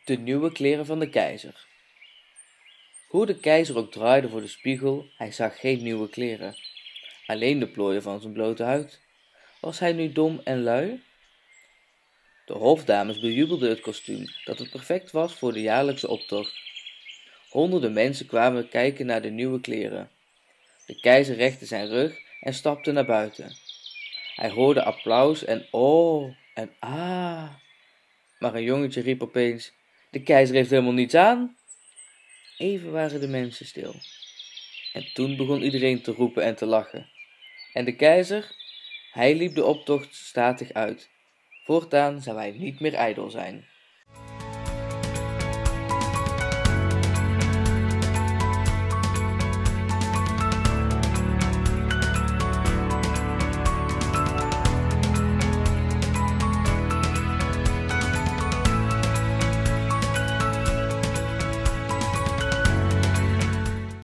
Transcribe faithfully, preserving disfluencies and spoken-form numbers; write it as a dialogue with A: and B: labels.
A: De nieuwe kleren van de keizer. Hoe de keizer ook draaide voor de spiegel, hij zag geen nieuwe kleren, alleen de plooien van zijn blote huid. Was hij nu dom en lui? De hofdames bejubelden het kostuum, dat het perfect was voor de jaarlijkse optocht. Honderden mensen kwamen kijken naar de nieuwe kleren. De keizer rechtte zijn rug en stapte naar buiten. Hij hoorde applaus en oh en ah. Maar een jongetje riep opeens: de keizer heeft helemaal niets aan. Even waren de mensen stil. En toen begon iedereen te roepen en te lachen. En de keizer, hij liep de optocht statig uit. Voortaan zou hij niet meer ijdel zijn.